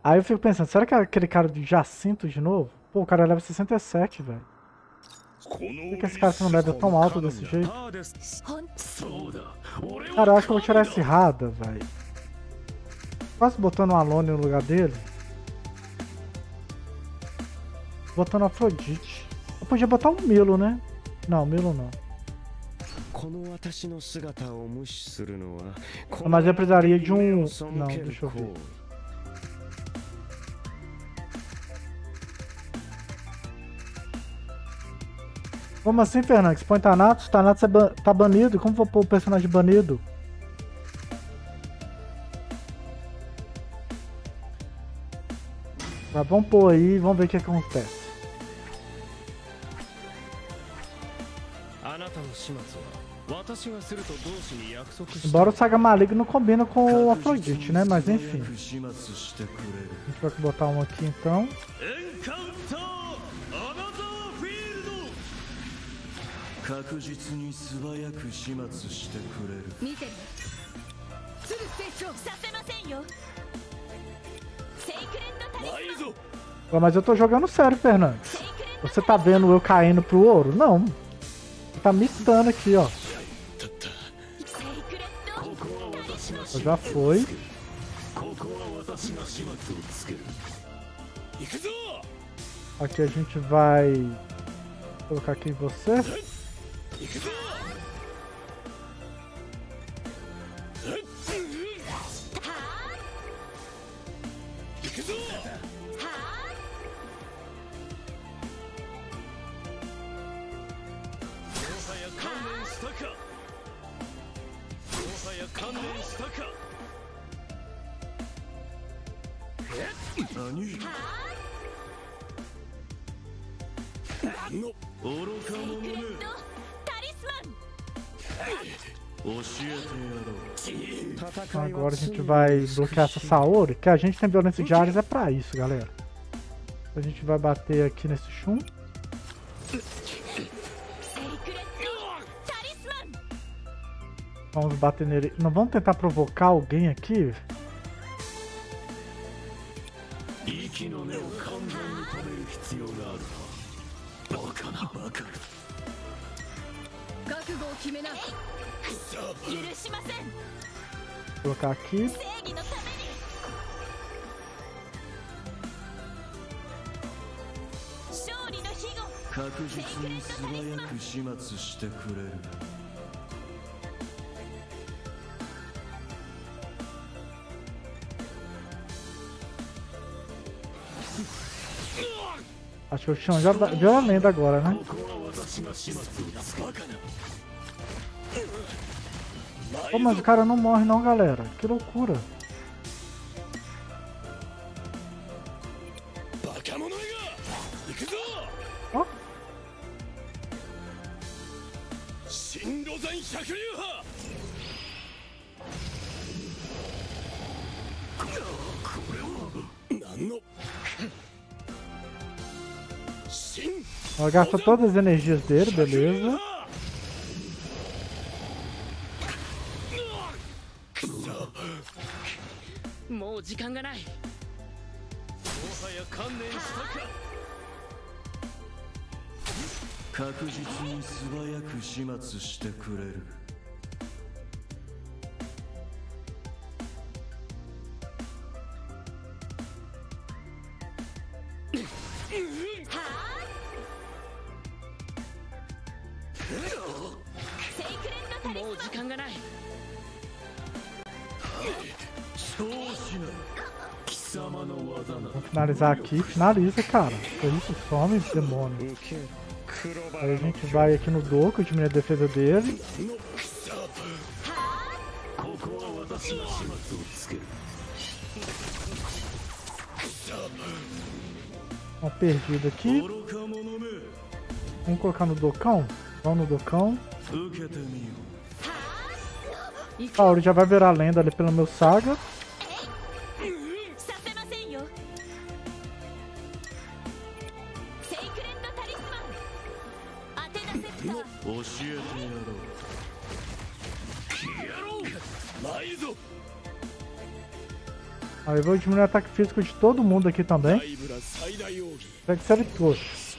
Aí eu fico pensando, será que é aquele cara do Jacinto de novo? Pô, o cara leva 67, velho. Por que esse cara tem um level tão alto desse jeito? Cara, eu acho que eu vou tirar esse Rada, velho. Quase botando um Alone no lugar dele. Botando Afrodite. Eu podia botar um Milo, né? Não, Milo não. Mas eu precisaria de um... Não, deixa eu ver. Como assim, Fernandes? Põe Thanatos? Thanatos tá banido. Como vou pôr o personagem banido? Mas vamos pôr aí e vamos ver o que acontece. Embora o Saga Maligno combina com o Afrodite, né? Mas enfim. A gente vai botar um aqui então. Mas eu tô jogando sério, Fernandes. Você tá vendo eu caindo pro ouro? Não. Tá mitando aqui, ó. Já foi. Aqui a gente vai colocar aqui em você. Agora a gente vai bloquear essa Saori, que a gente tem violência de áreas, é pra isso, galera. A gente vai bater aqui nesse Shun. Vamos bater nele. Não vamos tentar provocar alguém aqui? Vou colocar aqui. Acho que o chão já deu a lenda agora, né? Pô, mas o cara não morre não, galera. Que loucura. Ó. Ela gasta todas as energias dele, beleza. Vamos finalizar aqui. Finaliza, cara. Foi isso, some, demônio. Aí a gente vai aqui no Doku, diminuir a defesa dele. Uma perdida aqui. Vamos colocar no Dokão. Vamos no Dokão. Saori já vai virar lenda ali pelo meu Saga. Aí eu vou diminuir o ataque físico de todo mundo aqui também. Pega que ele trouxe.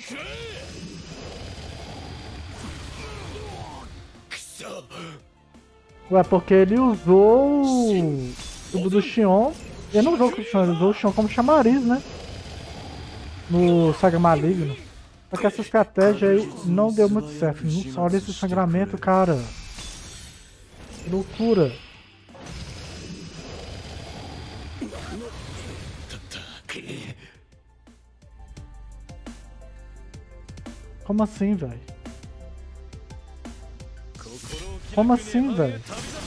Ué, porque ele usou o tubo do Xion. Ele não usou o Xion, ele usou o Xion como chamariz, né? No Saga Maligno. Só que essa estratégia aí não deu muito certo. Nossa, olha esse sangramento, cara. Que loucura. Como assim, velho? Como assim, velho?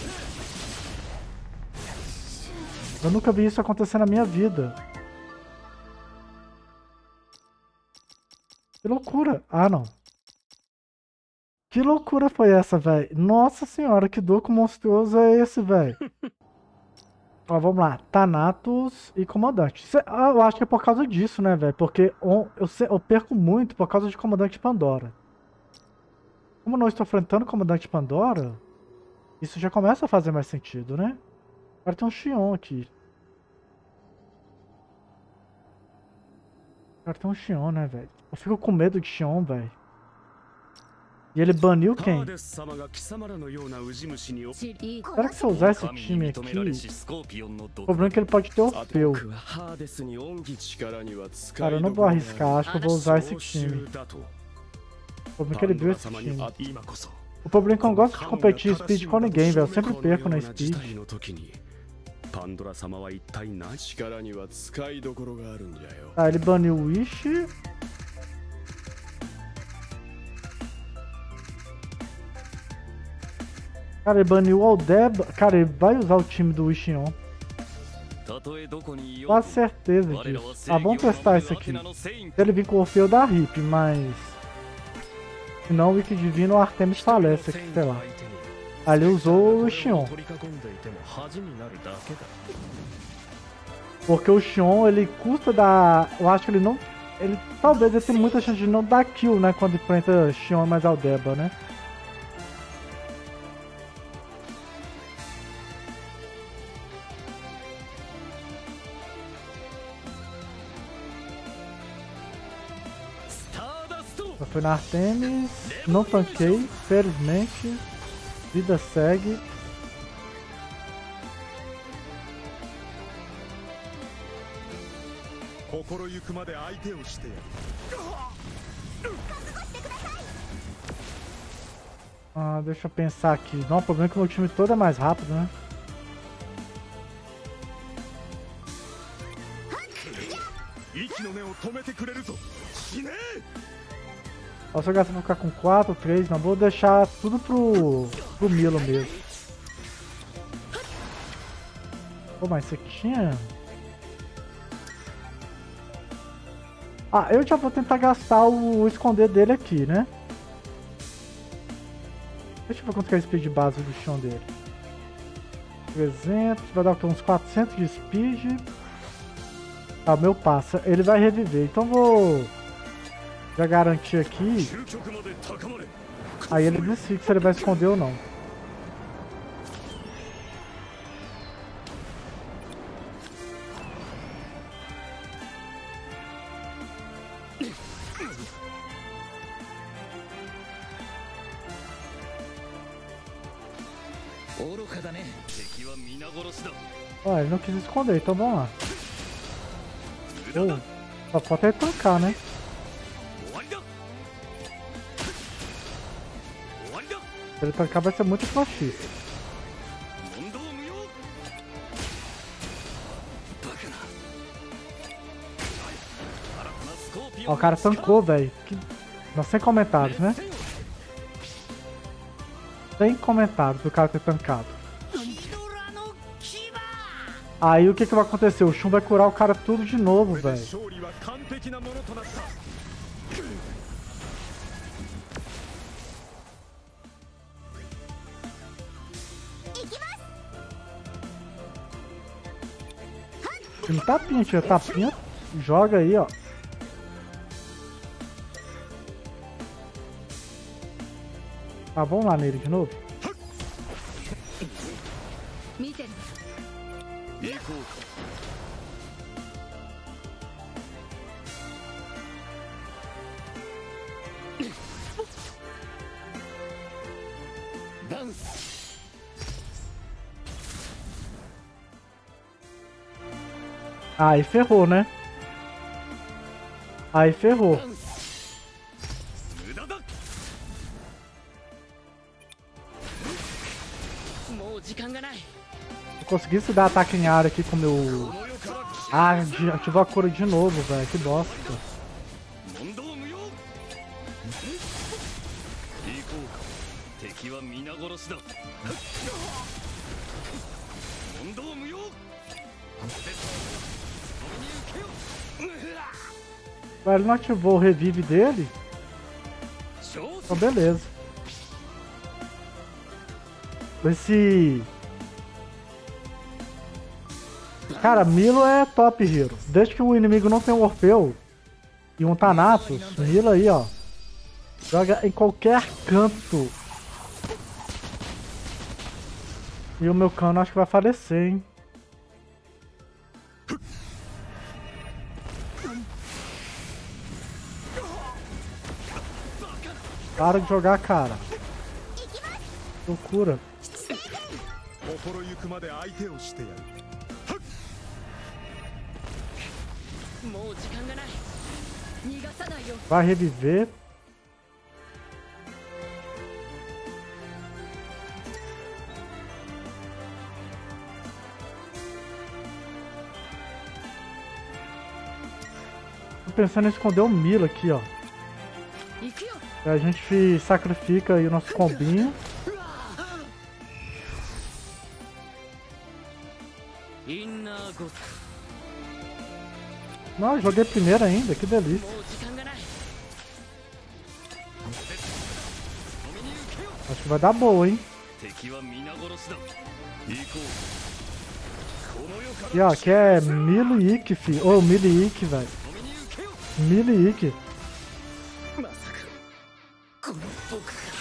Eu nunca vi isso acontecer na minha vida. Que loucura. Ah, não. Que loucura foi essa, velho? Nossa senhora, que doco monstruoso é esse, velho? Ó, vamos lá. Thanatos e Comandante. Eu acho que é por causa disso, né, velho? Porque eu perco muito por causa de Comandante Pandora. Como eu não estou enfrentando o Comandante Pandora, isso já começa a fazer mais sentido, né? Agora tem um Xion aqui. Agora tem um Xion, né, velho? Eu fico com medo de Xion, velho. E ele baniu quem? Será que se eu usar esse time aqui, o problema é que ele pode ter Orfeu. Cara, eu não vou arriscar, acho que eu vou usar esse time. O problema é que ele viu esse time. O problema é que eu não gosto de competir Speed com ninguém, velho. Eu sempre perco na Speed. Tá, ele baniu o Wish. Cara, ele baniu o Aldeba. Cara, ele vai usar o time do Xion. Quase certeza disso. Ah, vamos testar isso aqui. Se ele vir com o Orfeu da RIP, mas... Se não, o Wiki Divino ou Artemis falece aqui, sei lá. Ali usou o Xion. Porque o Xion, ele custa dar... Eu acho que ele não... Ele talvez ele tenha muita chance de não dar kill, né? Quando enfrenta Xion mais Aldeba, né? Eu fui na Artemis, não tanquei, felizmente. Vida segue. Ah, deixa eu pensar aqui. Não, o problema é que o meu time todo é mais rápido, né? Ó, se eu gastar, vou ficar com 4, 3, não vou deixar tudo pro Milo mesmo. Pô, mas isso aqui tinha... Ah, eu já vou tentar gastar o esconder dele aqui, né? Deixa eu ver quanto que é a speed base do chão dele. 300, vai dar uns 400 de speed. Ah, o meu passa. Ele vai reviver, então vou... Já garantir aqui. Aí ele decide se ele vai esconder ou não. Ó, ele não quis esconder, então vamos lá. Só falta ele tancar, né? Se ele tancar vai ser muito flashista. Ó, o cara tancou, velho. Não, sem comentários, né? Sem comentários do cara ter tancado. Aí o que vai acontecer? O Shun vai curar o cara tudo de novo, velho. Time tapinha, tira tapinha, joga aí, ó. Tá, vamos lá nele de novo. Aí ferrou, né? Aí ferrou. 無駄だ。もう時間がない。 Eu conseguisse dar ataque em área aqui com o meu... この世から Ah, ativou a cura de novo, velho. Que bosta. 問答無用。行こうか。敵は皆殺しだ。問答無用。 Velho, ele não ativou o revive dele? Então beleza. Esse... Cara, Milo é top hero. Desde que o inimigo não tem um Orfeu e um Thanatos, Milo aí, ó. Joga em qualquer canto. E o meu cano acho que vai falecer, hein. Para de jogar, cara. Loucura. 心ゆくまで相手をしてやる。 もう時間がない。逃がさないよ。 Vai reviver. Tô pensando em esconder o Milo aqui, ó. 行くよ。 A gente sacrifica aí o nosso combinho. インナーゴッ Não, eu joguei primeiro ainda, que delícia. もう時間がない。 Acho que vai dar boa, hein. 敵は皆殺しだ。行こう。この世から E ó, aqui é Milo e Ikki, fi. Ô, Milo e Ikki, velho. 止めに行けよ。 Milo e Ikki. まさかこの僕が